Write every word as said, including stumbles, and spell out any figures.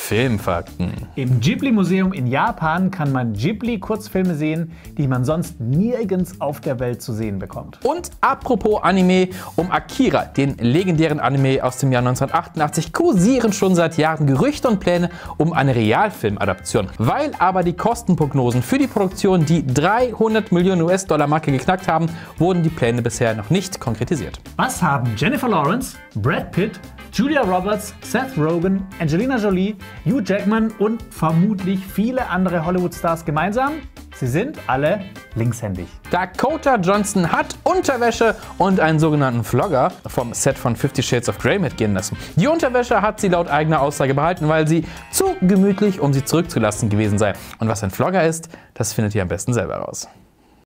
Filmfakten. Im Ghibli-Museum in Japan kann man Ghibli-Kurzfilme sehen, die man sonst nirgends auf der Welt zu sehen bekommt. Und apropos Anime, um Akira, den legendären Anime aus dem Jahr neunzehnhundertachtundachtzig, kursieren schon seit Jahren Gerüchte und Pläne um eine Realfilmadaption. Weil aber die Kostenprognosen für die Produktion die dreihundert Millionen US-Dollar-Marke geknackt haben, wurden die Pläne bisher noch nicht konkretisiert. Was haben Jennifer Lawrence, Brad Pitt, Julia Roberts, Seth Rogen, Angelina Jolie, Hugh Jackman und vermutlich viele andere Hollywood-Stars gemeinsam? Sie sind alle linkshändig. Dakota Johnson hat Unterwäsche und einen sogenannten Vlogger vom Set von Fifty Shades of Grey mitgehen lassen. Die Unterwäsche hat sie laut eigener Aussage behalten, weil sie zu gemütlich, um sie zurückzulassen gewesen sei. Und was ein Vlogger ist, das findet ihr am besten selber raus.